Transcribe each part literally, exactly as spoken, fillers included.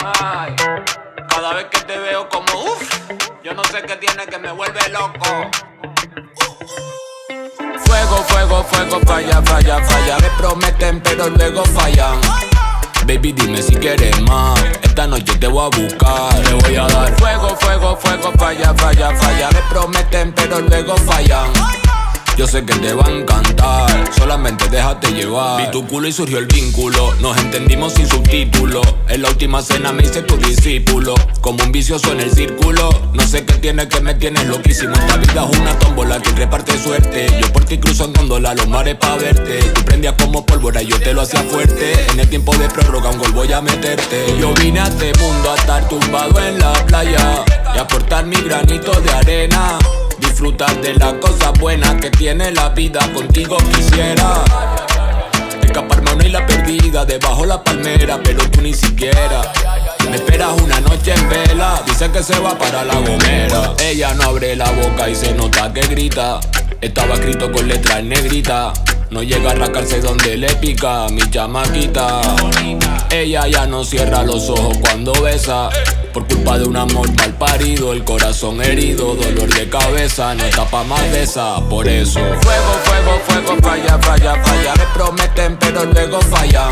Ay, cada vez que te veo como uff, yo no sé qué tiene que me vuelve loco. Fuego, fuego, fuego, falla, falla, falla. Me prometen pero luego fallan. Baby, dime si quieres más. Esta noche te voy a buscar, te voy a dar fuego, fuego, fuego, falla, falla, falla. Me prometen pero luego fallan. Yo sé que te va a encantar, solamente déjate llevar. Vi tu culo y surgió el vínculo, nos entendimos sin subtítulos. En la última cena me hice tu discípulo, como un vicioso en el círculo. No sé qué tiene que me tienes loquísimo. Esta vida es una tómbola que reparte suerte. Yo por ti cruzo en góndola los mares pa' verte. Tú prendías como pólvora y yo te lo hacía fuerte. En el tiempo de prórroga un gol voy a meterte. Yo vine a este mundo a estar tumbado en la playa y aportar mi granito de arena. Disfrutar de las cosas buenas que tiene la vida, contigo quisiera escaparme a una isla perdida debajo la palmera, pero tú ni siquiera me esperas una noche en vela. Dice que se va para La Gomera. Ella no abre la boca y se nota que grita. Estaba escrito con letras en negrita. No llega a rascarse donde le pica mi chamaquita. Ella ya no cierra los ojos cuando besa, por culpa de un amor mal parido. El corazón herido, dolor de cabeza. No está pa' más de esa, por eso fuego, fuego, fuego, falla, falla, falla. Me prometen pero luego fallan.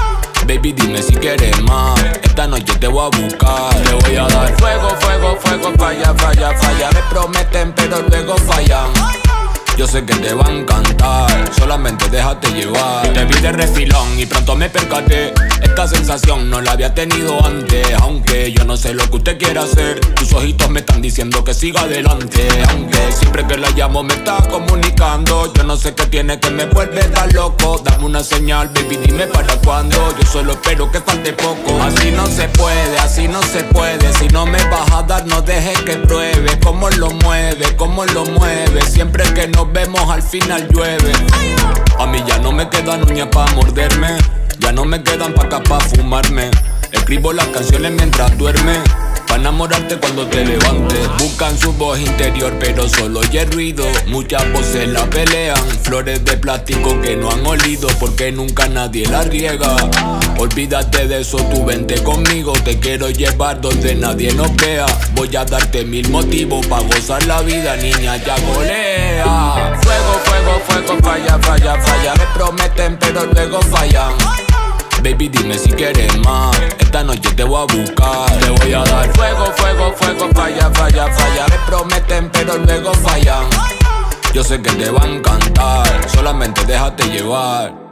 Baby, dime si quieres más. Esta noche te voy a buscar, te voy a dar fuego, fuego, fuego, falla, falla, falla. Me prometen pero luego fallan. Yo sé que te va a encantar, solamente déjate llevar. Te vi de refilón y pronto me percaté. Esta sensación no la había tenido antes. Aunque yo no sé lo que usted quiere hacer, tus ojitos me están diciendo que siga adelante. Aunque siempre que la llamo me está comunicando. Yo no sé qué tiene que me vuelve tan loco. Dame una señal, baby, dime para cuándo. Yo solo espero que falte poco. Así no se puede, así no se puede. Si no me vas a dar, no dejes que pruebe cómo lo mueve, cómo lo mueve. Siempre que nos vemos al final llueve. A mí ya no me quedan uñas pa' morderme, ya no me quedan pacas pa' fumarme. Escribo las canciones mientras duerme, pa' enamorarte cuando te levantes. Buscan su voz interior pero solo oye ruido. Muchas voces la pelean, flores de plástico que no han olido, porque nunca nadie la riega. Olvídate de eso, tú vente conmigo. Te quiero llevar donde nadie nos vea. Voy a darte mil motivos pa' gozar la vida, niña, ya golea. Fuego, fuego, fuego, falla, falla, falla. Me prometen pero luego fallan. Baby, dime si quieres más. Esta noche te voy a buscar, te voy a dar fuego, fuego, fuego, falla, falla, falla. Me prometen pero luego fallan. Yo sé que te va a encantar, solamente déjate llevar.